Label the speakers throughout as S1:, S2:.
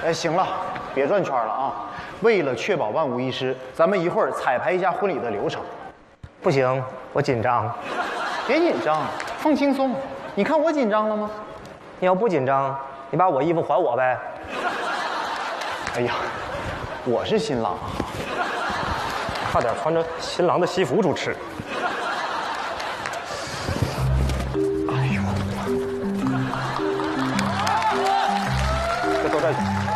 S1: 哎，行了，别转圈了啊！为了确保万无一失，咱们一会儿彩排一下婚礼的流程。
S2: 不行，我紧张。
S1: 别紧张，放轻松。你看我紧张了吗？
S2: 你要不紧张，你把我衣服还我呗。
S1: 哎呀，我是新郎啊，
S2: 差点穿着新郎的西服主持。哎呦，这都这，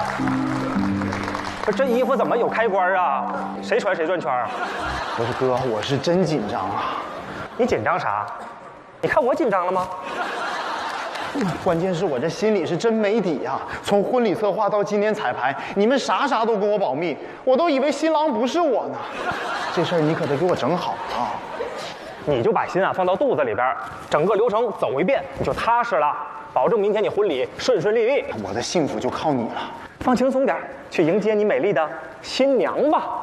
S2: 这衣服怎么有开关啊？谁穿谁转圈儿？
S1: 不是哥，我是真紧张啊。
S2: 你紧张啥？你看我紧张了吗？
S1: 关键是我这心里是真没底呀、从婚礼策划到今天彩排，你们啥都跟我保密，我都以为新郎不是我呢。这事儿你可得给我整好啊！
S2: 你就把心啊放到肚子里边，整个流程走一遍，你就踏实了，保证明天你婚礼顺顺利利。
S1: 我的幸福就靠你了。
S2: 放轻松点，去迎接你美丽的新娘吧。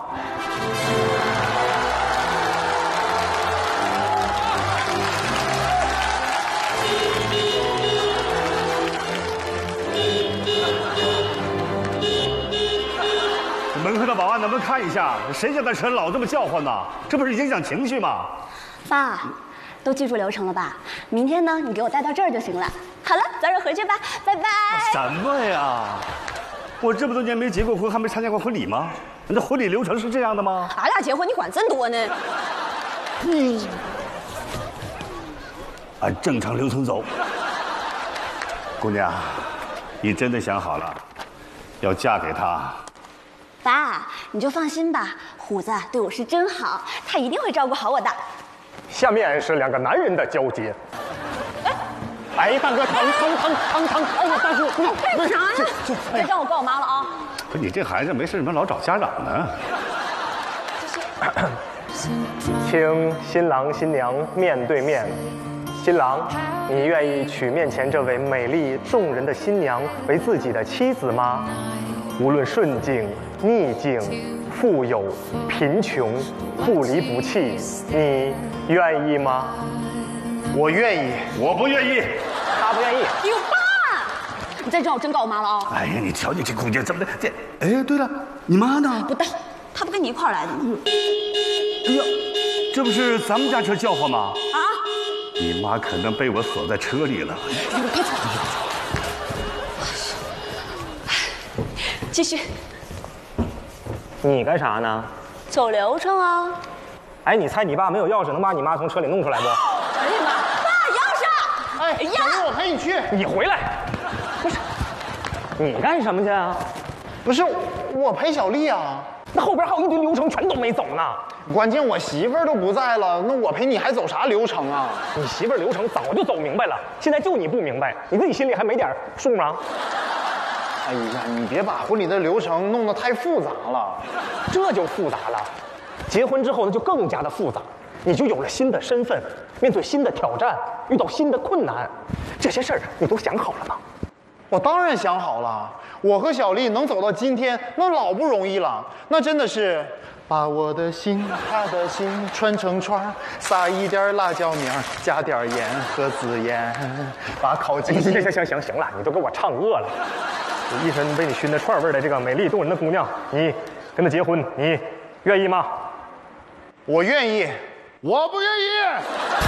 S3: 门口的保安能不能看一下，谁家的车老这么叫唤呢？这不是影响情绪吗？
S4: 爸，都记住流程了吧？明天呢，你给我带到这儿就行了。好了，早点回去吧，拜拜。
S3: 什么呀？我这么多年没结过婚，还没参加过婚礼吗？你的婚礼流程是这样的吗？
S4: 俺俩结婚，你管真多呢。
S3: 按正常流程走。姑娘，你真的想好了，要嫁给他？
S4: 爸，你就放心吧，虎子对我是真好，他一定会照顾好我的。
S2: 下面是两个男人的交接。哎，大哥，疼！哎呀，大叔，
S4: 干啥呢？别让我告我妈了啊！
S3: 不是你这孩子没事怎么老找家长呢？
S2: 请新郎新娘面对面。新郎，你愿意娶面前这位美丽动人的新娘为自己的妻子吗？无论顺境、逆境、富有、贫穷、不离不弃，你愿意吗？
S1: 我愿意。
S3: 我不愿意。
S2: 他不愿意。
S4: 哎呦，爸，你再这样我真告我妈了啊！
S3: 哎呀，你瞧你这姑娘怎么的？这……哎，对了，你妈呢？
S4: 不到，她不跟你一块儿来的吗？
S3: 哎呀，这不是咱们家车叫唤吗？
S4: 啊！
S3: 你妈可能被我锁在车里了。
S4: 继续。
S2: 你干啥呢？
S4: 走流程啊！
S2: 哎，你猜你爸没有钥匙，能把你妈从车里弄出来不？
S4: 哎呀妈！爸，钥匙！
S1: 哎呀，小丽，我陪你去。
S2: 你回来！不是，你干什么去啊？
S1: 不是，我陪小丽啊。
S2: 那后边还有一堆流程全都没走呢。
S1: 关键我媳妇儿都不在了，那我陪你还走啥流程啊？
S2: 你媳妇儿流程早就走明白了，现在就你不明白，你自己心里还没点数吗？
S1: 哎呀，你别把婚礼的流程弄得太复杂了。
S2: 这就复杂了，结婚之后呢就更加的复杂，你就有了新的身份，面对新的挑战，遇到新的困难，这些事儿你都想好了吗？
S1: 我当然想好了，我和小丽能走到今天，那老不容易了，那真的是把我的心，她的心串成串儿，撒一点辣椒面，加点盐和孜然，把烤鸡。
S2: 行了，你都给我唱饿了。一身被你熏得串味的这个美丽动人的姑娘，你跟她结婚，你愿意吗？
S1: 我愿意。
S3: 我不愿意。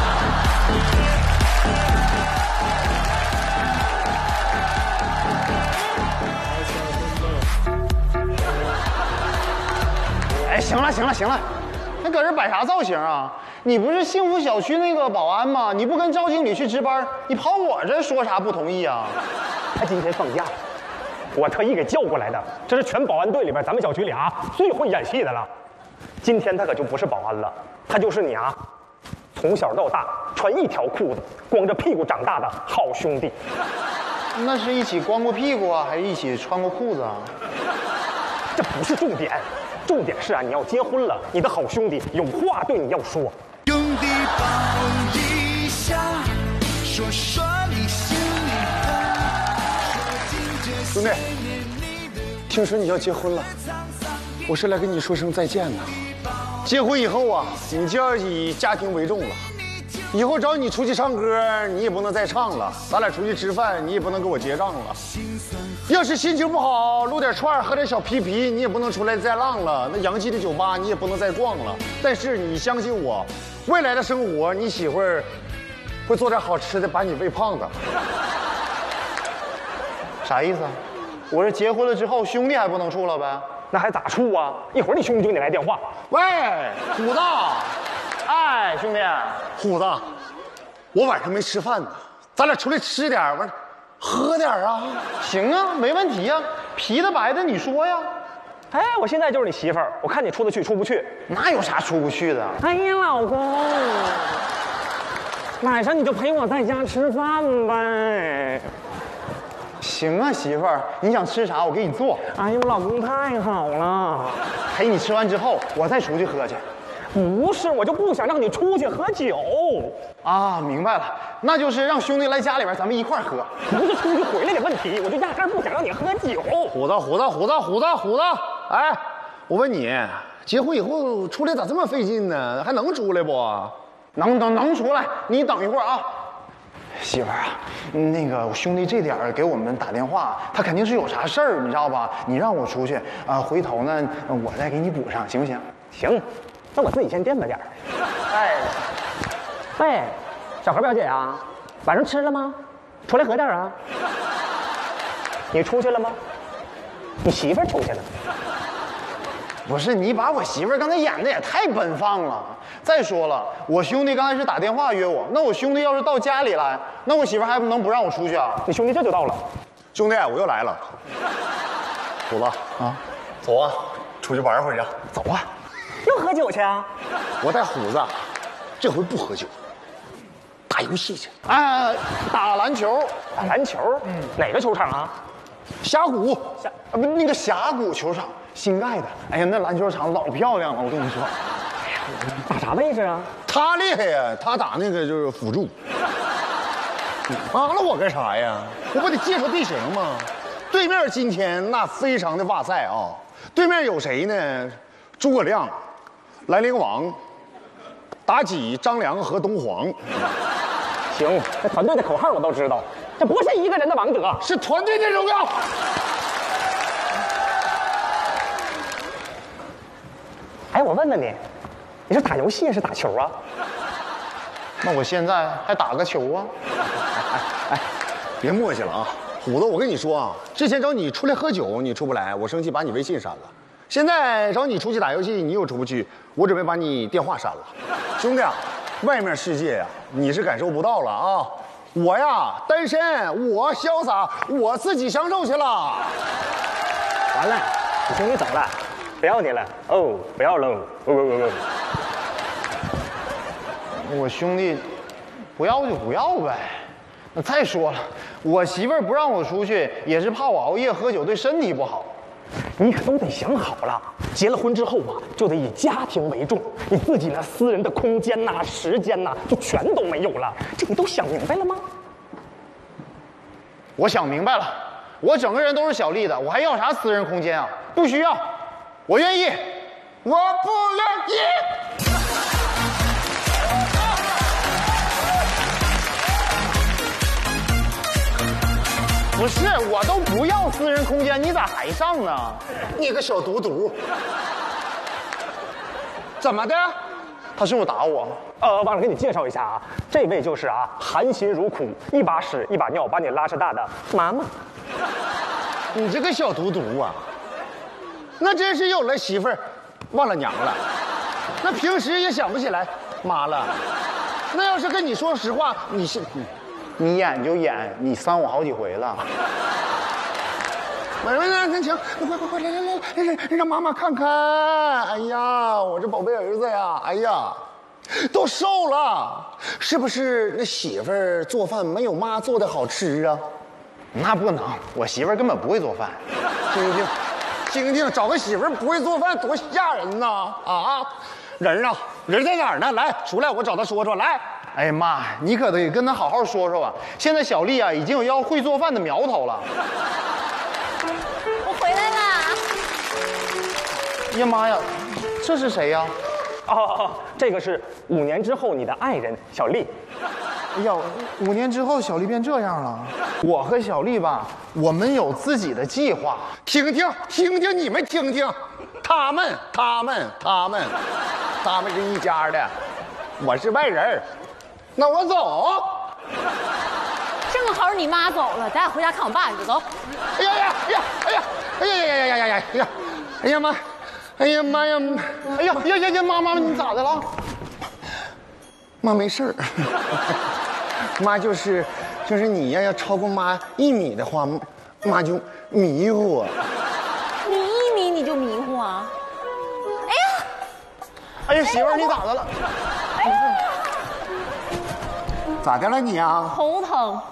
S1: 哎，行了，那搁这摆啥造型啊？你不是幸福小区那个保安吗？你不跟赵经理去值班，你跑我这说啥不同意啊？
S2: 他今天放假，我特意给叫过来的，这是全保安队里边咱们小区里最会演戏的了。今天他可就不是保安了，他就是你从小到大穿一条裤子，光着屁股长大的好兄弟。
S1: 那是一起光过屁股啊，还是一起穿过裤子啊？
S2: 这不是重点，重点是你要结婚了，你的好兄弟有话对你要说。
S5: 兄弟抱一下，说你心里话。
S1: 兄弟，听说你要结婚了，我是来跟你说声再见的。结婚以后你就要以家庭为重了。
S3: 以后找你出去唱歌，你也不能再唱了；咱俩出去吃饭，你也不能给我结账了。要是心情不好，撸点串，喝点小啤啤，你也不能出来再浪了。那洋气的酒吧，你也不能再逛了。但是你相信我，未来的生活，你媳妇儿会做点好吃的，把你喂胖的。
S1: 啥意思啊？我这结婚了之后，兄弟还不能处了呗？
S2: 那还咋处啊？一会儿你兄弟就给你来电话。
S3: 喂，虎子，
S1: 哎，兄弟，
S3: 虎子，我晚上没吃饭呢，咱俩出来吃点，完喝点啊。
S1: 行啊，没问题呀，啤的白的你说呀。
S2: 哎，我现在就是你媳妇儿，我看你出得去出不去。
S1: 哪有啥出不去的？
S2: 哎呀，老公，晚上你就陪我在家吃饭呗。
S1: 行啊，媳妇儿，你想吃啥我给你做。
S2: 哎呀，我老公太好了。
S1: 陪你吃完之后，我再出去喝去。
S2: 不是，我就不想让你出去喝酒。
S1: 啊，明白了，那就是让兄弟来家里边，咱们一块儿喝。
S2: 不是出去回来的问题，我就压根儿不想让你喝酒。
S3: 虎子，哎，我问你，结婚以后出来咋这么费劲呢？还能出来不？
S1: 能出来，你等一会儿啊。媳妇儿啊，那个我兄弟这点儿给我们打电话，他肯定是有啥事儿，你知道吧？你让我出去啊，回头呢我再给你补上，行不行？
S2: 行，那我自己先垫吧点儿。
S1: 哎，
S2: 喂，小何表姐啊，晚上吃了吗？出来喝点啊。你出去了吗？你媳妇儿出去了。
S1: 不是你把我媳妇儿刚才演的也太奔放了。再说了，我兄弟刚才是打电话约我，那我兄弟要是到家里来，那我媳妇儿还能不让我出去啊？
S2: 你兄弟这就到了。
S3: 兄弟，我又来了。虎子啊，走啊，出去玩会儿去。
S1: 走啊，
S2: 又喝酒去啊？
S3: 我带虎子，这回不喝酒，打游戏去。
S1: 哎，打篮球。
S2: 打篮球？哪个球场啊？
S3: 峡谷。
S1: 不，那个峡谷球场新盖的。哎呀，那篮球场老漂亮了，我跟你说。
S2: 打啥位置啊？
S3: 他厉害呀，他打那个就是辅助。扒拉我干啥呀？我不得介绍队形吗？对面今天那非常的哇塞啊！对面有谁呢？诸葛亮、兰陵王、妲己、张良和东皇。
S2: 行，这团队的口号我都知道，这不是一个人的王者，
S3: 是团队的荣耀。
S2: 哎，我问问你，你是打游戏还是打球啊？
S1: 那我现在还打个球啊？
S3: 别磨叽了啊，虎子，我跟你说啊，之前找你出来喝酒你出不来，我生气把你微信删了。现在找你出去打游戏你又出不去，我准备把你电话删了。兄弟啊，外面世界呀，你是感受不到了啊。我呀单身，我潇洒，我自己享受去了。
S2: 完了，你兄弟走了，不要你了哦，不要喽，
S1: 我兄弟不要就不要呗。那再说了，我媳妇儿不让我出去，也是怕我熬夜喝酒对身体不好。
S2: 你可都得想好了，结了婚之后啊，就得以家庭为重，你自己那私人的空间呐、时间呐，就全都没有了。这你都想明白了吗？
S1: 我想明白了，我整个人都是小丽的，我还要啥私人空间啊？不需要，我愿意，
S3: 我不愿意。
S1: 不是，我都不要私人空间，你咋还上呢？
S3: 你个小犊犊，怎么的？
S1: 他是不是打我？
S2: 忘了给你介绍一下啊，这位就是啊，含辛茹苦，一把屎一把尿把你拉扯大的妈妈。
S3: 你这个小犊犊啊，那真是有了媳妇儿忘了娘了，那平时也想不起来妈了。那要是跟你说实话，
S1: 你演就演，你删我好几回了。
S3: 那行，快来，让妈妈看看。哎呀，我这宝贝儿子呀，哎呀，都瘦了，是不是？那媳妇儿做饭没有妈做的好吃啊？
S1: 那不能，我媳妇儿根本不会做饭。
S3: 晶晶，找个媳妇儿不会做饭多吓人呐！啊，人在哪儿呢？来，出来，我找他说说。来，
S1: 哎呀妈，你可得跟他好好说说吧。现在小丽啊，已经有要会做饭的苗头了。
S4: 我回来啦！
S1: 呀妈呀，这是谁呀？
S2: 哦，这个是5年之后你的爱人小丽。
S1: 哎呀，5年之后小丽变这样了。我和小丽吧，我们有自己的计划。
S3: 听听你们听听，他们是一家的，我是外人儿，那我走。
S6: 正好你妈走了，咱俩回家看我爸去，走。
S3: 哎呀呀呀！哎呀！哎呀呀呀呀呀呀！哎呀妈！哎呀妈呀！
S1: 哎呀呀，妈，你咋的了？
S3: 妈没事儿。妈就是你呀，要超过妈1米的话，妈就迷糊。
S6: 你1米你就迷糊啊？
S1: 哎呀，媳妇儿你咋的了？
S3: 咋的了你啊？
S6: 头疼。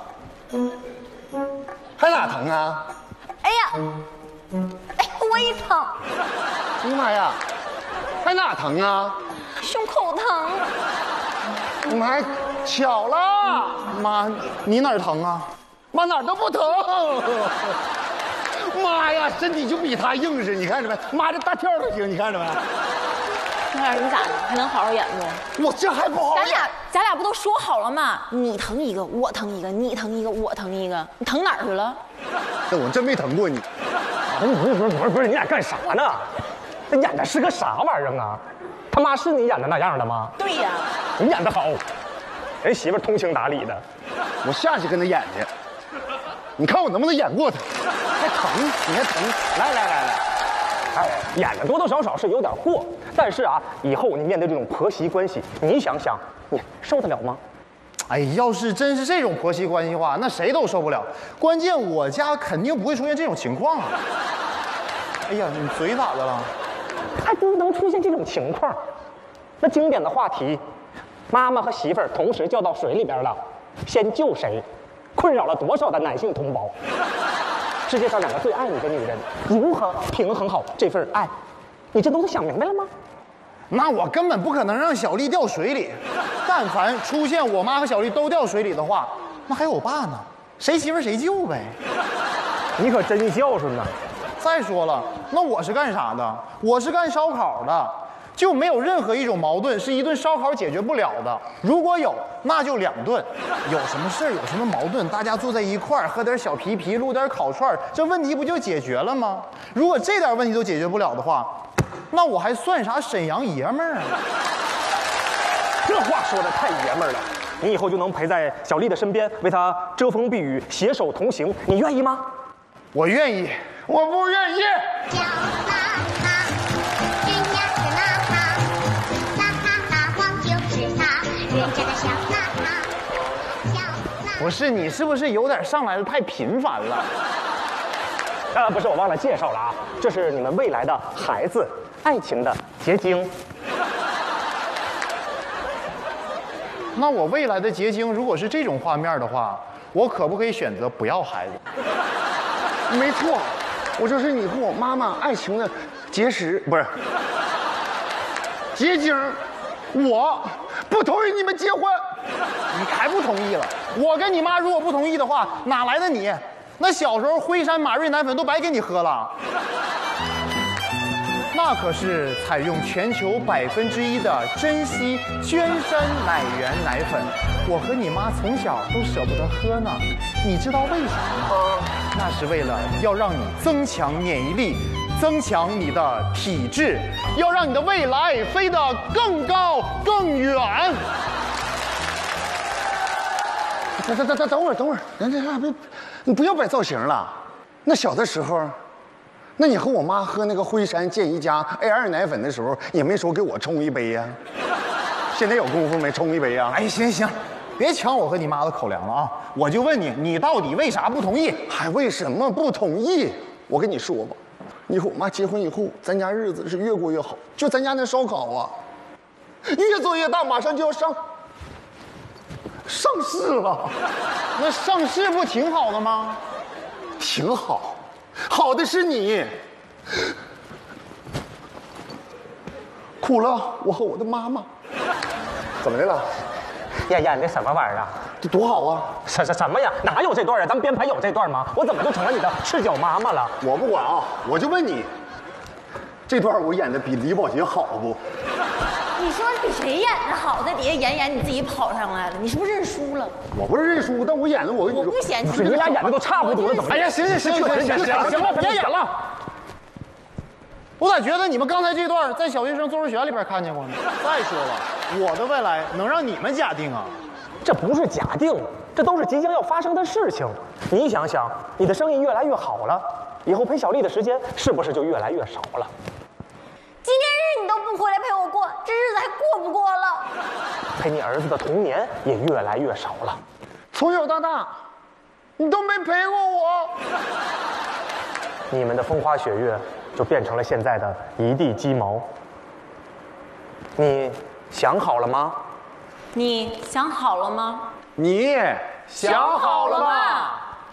S3: 还哪疼啊？
S6: 哎呀，胃疼，
S3: 哎呀妈呀，还哪疼啊？
S6: 胸口疼。
S3: 妈，巧了，
S1: 妈，你哪儿疼啊？
S3: 妈哪儿都不疼。妈呀，身体就比他硬实，你看着没？妈这大跳都行，你看着没？
S6: 那样你咋的？还能好好演不？
S3: 我这还不好演？
S6: 咱俩不都说好了吗？你疼一个，我疼一个，你疼一个，我疼一个，你疼哪儿去了？
S3: 那我真没疼过你。
S2: 不是，你俩干啥呢？这演的是个啥玩意儿啊？他妈是你演的那样的吗？
S6: 对呀，
S2: 你演的好，人媳妇通情达理的。
S3: 我下去跟他演去，你看我能不能演过他？还疼，你还疼？来，
S2: 哎，演的多多少少是有点过，但是啊，以后你面对这种婆媳关系，你想想，你受得了吗？
S1: 哎，要是真是这种婆媳关系的话，那谁都受不了。关键我家肯定不会出现这种情况啊。哎呀，你嘴咋的了？
S2: 还不能出现这种情况。那经典的话题，妈妈和媳妇儿同时掉到水里边了，先救谁？困扰了多少的男性同胞？世界上2个最爱你的女人，如何平衡好这份爱？你这都想明白了吗？
S1: 那我根本不可能让小丽掉水里。但凡出现我妈和小丽都掉水里的话，那还有我爸呢，谁媳妇谁救呗。
S2: 你可真孝顺呐！
S1: 再说了，那我是干啥的？我是干烧烤的，就没有任何一种矛盾是一顿烧烤解决不了的。如果有，那就2顿。有什么事儿，有什么矛盾，大家坐在一块儿，喝点小皮皮，撸点烤串，这问题不就解决了吗？如果这点问题都解决不了的话，那我还算啥沈阳爷们儿啊？
S2: 这话说的太爷们儿了。你以后就能陪在小丽的身边，为她遮风避雨，携手同行，你愿意吗？
S1: 我愿意。
S3: 我不愿意。
S7: 叫呐呐，人呀是呐呐，呐呐呐，黄就是他，认真的笑呐呐，笑呐。
S1: 不是你是不是有点上来的太频繁了？
S2: 不是，我忘了介绍了啊，这是你们未来的孩子，爱情的结晶。
S1: 那我未来的结晶如果是这种画面的话，我可不可以选择不要孩子？
S3: 没错，我就是你和我妈妈爱情的结晶，不是结晶。我不同意你们结婚。
S1: 你还不同意了？我跟你妈如果不同意的话，哪来的你？那小时候辉山马瑞奶粉都白给你喝了。那可是采用全球1%的珍稀娟山奶源奶粉，我和你妈从小都舍不得喝呢。你知道为啥吗？那是为了要让你增强免疫力，增强你的体质，要让你的未来飞得更高更远。
S3: 等会儿，你不要摆造型了。那小的时候，那你和我妈喝那个辉山健怡佳 A2 奶粉的时候，也没说给我冲一杯呀？现在有功夫没冲一杯呀？
S1: 哎，行，别抢我和你妈的口粮了啊！我就问你，你到底为啥不同意？
S3: 还为什么不同意？我跟你说吧，你和我妈结婚以后，咱家日子是越过越好。就咱家那烧烤啊，越做越大，马上就要上市了。
S1: 那上市不挺好的吗？
S3: 挺好，好的是你。苦了我和我的妈妈。怎么的了？
S2: 演的什么玩意儿啊？
S3: 这多好啊！
S2: 什么呀？哪有这段啊？咱们编排有这段吗？我怎么就成了你的赤脚妈妈了？
S3: 我不管啊，我就问你，这段我演的比李保洁好不？
S6: 你说比谁演的好，在底下演你自己跑上来了，你是不是认输了？
S3: 我不是认输，但我演的我跟你说，
S6: 我不嫌弃
S2: 不是你俩演的都差不多了，怎么？
S1: 哎呀，行了，别演了。我咋觉得你们刚才这段在小学生作文选里边看见过呢？再说了，我的未来能让你们假定啊？
S2: 这不是假定，这都是即将要发生的事情。你想想，你的生意越来越好了，以后陪小丽的时间是不是就越来越少了？
S6: 纪念日你都不回来陪我过，这日子还过不过了？
S2: 陪你儿子的童年也越来越少了。
S3: 从小到大，你都没陪过我。
S2: 你们的风花雪月就变成了现在的一地鸡毛。你想好了吗？
S6: 你想好了吗？
S3: 你想好了吗？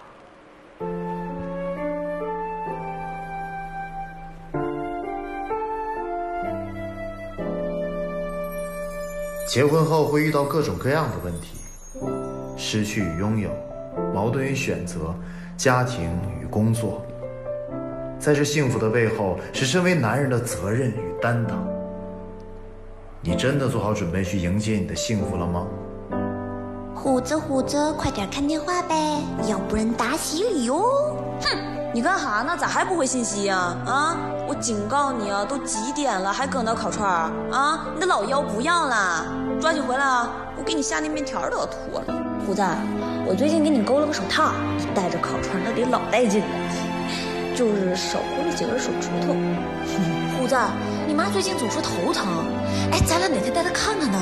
S8: 结婚后会遇到各种各样的问题，失去与拥有，矛盾与选择，家庭与工作。在这幸福的背后，是身为男人的责任与担当。你真的做好准备去迎接你的幸福了吗？
S7: 虎子，快点看电话呗，要不然打死你哟！
S9: 哼，你干哈呢？咋还不回信息呀？啊！我警告你啊，都几点了还搁那烤串儿啊？你的老腰不要了，抓紧回来啊！我给你下那面条都要脱了。虎子，我最近给你勾了个手套，戴着烤串那得老带劲了，就是少勾了几根手指头。虎子，你妈最近总说头疼，哎，咱俩哪天带她看看呢？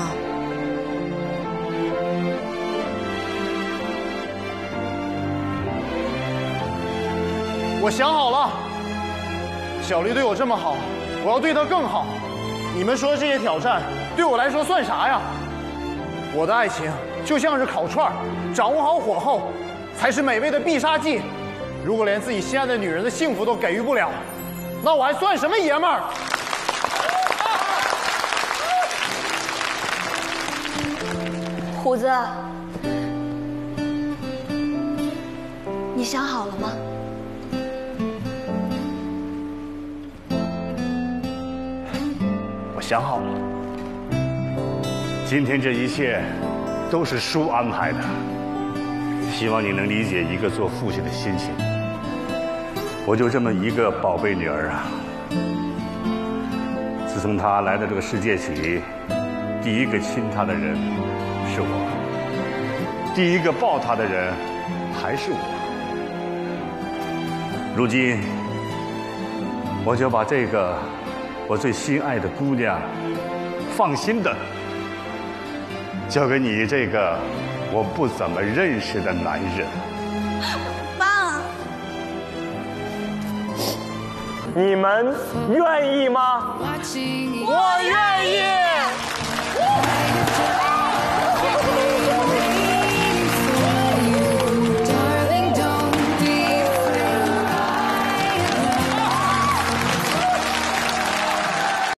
S1: 我想好了，小丽对我这么好，我要对她更好。你们说这些挑战对我来说算啥呀？我的爱情就像是烤串，掌握好火候，才是美味的必杀技。如果连自己心爱的女人的幸福都给予不了，那我还算什么爷们儿？
S4: 虎子，你想好了吗？
S10: 我想好了，今天这一切都是叔安排的，希望你能理解一个做父亲的心情。我就这么一个宝贝女儿啊，自从她来到这个世界起，第一个亲她的人是我，第一个抱她的人还是我。如今，我就把这个我最心爱的姑娘，放心的交给你这个我不怎么认识的男人。
S9: 妈，
S2: 你们愿意吗？
S1: 我愿意。